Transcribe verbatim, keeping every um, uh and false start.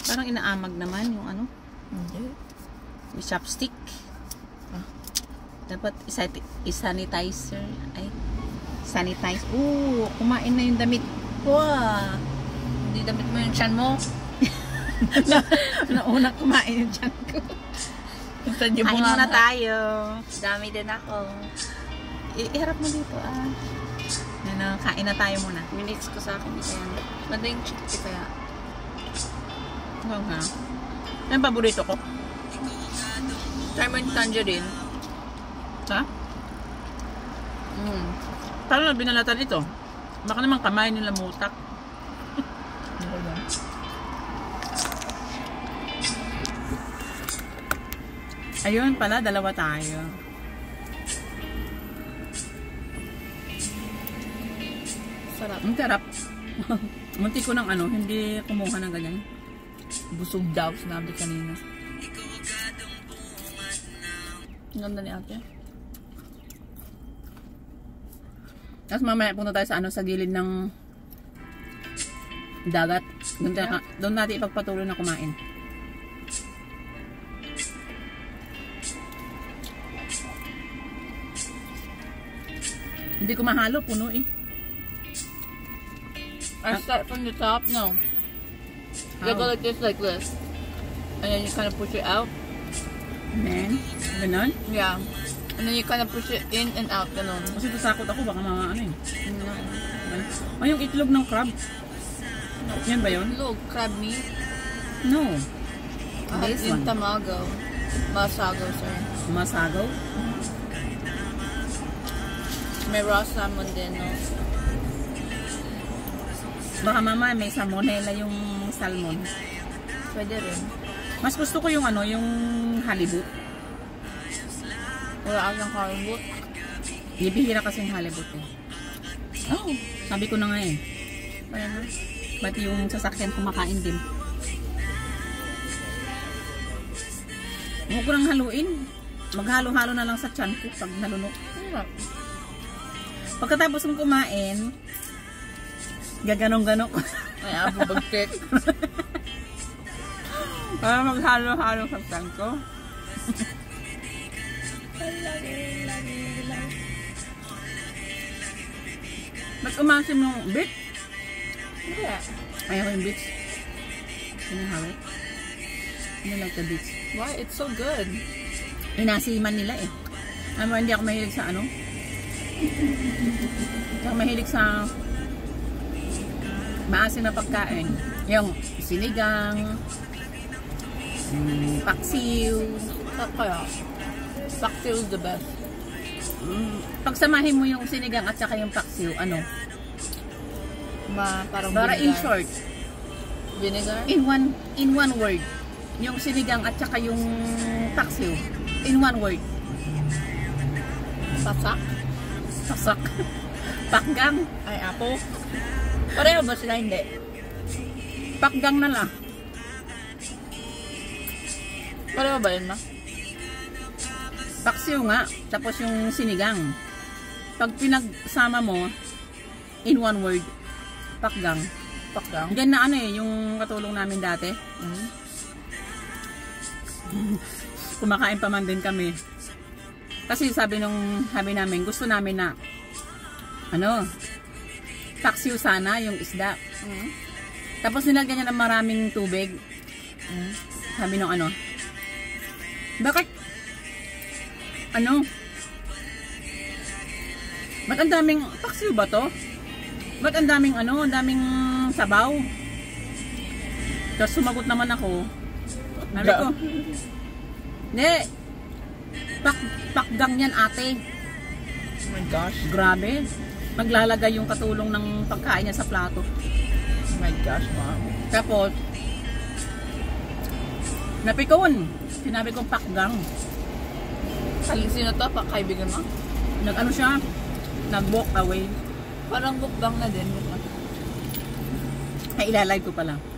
Parang inaamag naman yung ano. Hindi. Yung chopstick. Ah. Dapat i-sanitizer. Ay, sanitize. Oo, kumain na yung damit ko ah. Hindi damit mo yung tiyan mo. na, nauna kumain yung tiyan ko. Kain muna tayo. Dami din ako. I iharap mo dito ah. Ano, kain na tayo muna. Minutes ko sa akin. Kaya, madaling chickpea kaya. Oo nga. Yan paborito ko. Try mo yung tangerine. Ha? Mm. Paano na binalatan ito? Baka naman kamay nila mutak. Ano ba? Ayun pala, dalawa tayo. Sarap. Ang sarap. Munti ko ng ano, hindi kumuha ng ganyan. Busog daw, sinabi kanina. Ang ganda ni ate. Tapos mamaya punta tayo sa ano, sa gilid ng dagat. Doon, tayo, doon natin ipagpatuloy na kumain. Hindi ko mahalo, puno eh. I start from the top, no. You go like this, like this. And then you kind of push it out. Then, ganon? Yeah. And then you kind of push it in and out, ganon. Kasi tasakot ako, baka mga ano eh. No. Ay, yung itlog ng crab. Yan ba yun? Look, crab meat. No. I This had in one. tamago. Masago, sir. Masago? May raw salmon din, no? Baka mama may salmonella yung salmon. Pwede rin. Mas gusto ko yung ano, yung halibut. Wala akong halibut. Bibihira kasi yung halibut eh. Oh, sabi ko na nga eh. Ayan na. Ba't yung sasakyan kumakain din? Huwag ko nang haluin. Maghalo-halo na lang sa tiyan ko pag nalunok. Pagkatapos kong kumain, gaganong-ganok. Ay, abo bagtit. Para maghalo-halo sa tiyan ko. Ba't umasim yung bit? Yeah. Ayaw ko yung bits. Can you have it? I don't like the bits. Why? It's so good. Inasiman nila eh. Ano, hindi ako mahilig sa ano. Hindi ako mahilig sa maasim na pagkain. Yung sinigang, mm, paksiw. Sarap kaya. Paksiw is the best. Mm, pagsamahin mo yung sinigang at saka yung paksiw, ano? Ma, parang Para in vinegar. short, Vinegar? in one in one word, yung sinigang at saka yung paksiw, in one word. Pasak? Pasak. Pakgang. Ay, apo. Pareho ba sila? Hindi. Pakgang na lang. Pareho ba yun, ma? Paksiw nga, tapos yung sinigang. Pag pinagsama mo, in one word, pakgang. Pakgang? Yan na ano eh, yung katulong namin dati. Mm. Kumakain pa man din kami. Kasi sabi nung, sabi namin, gusto namin na, ano, paksiw sana yung isda. Mm. Tapos nilagyan niya ng maraming tubig. Mm. Sabi nung ano, bakit, ano, ba't ang daming, paksiw ba to? Ba't ang daming ano, ang daming sabaw? Tapos sumagot naman ako. Sabi ko, hindi, pak, pakgang yan ate. Oh my gosh. Grabe. Maglalagay yung katulong ng pagkain niya sa plato. Oh my gosh, mom. Tapos, napikon. Sinabi kong pakgang. Sino to? Pa, kaibigan mo? Nag-ano siya, nag-walk away. Parang mukbang na din. Ay, ilalay ko pala.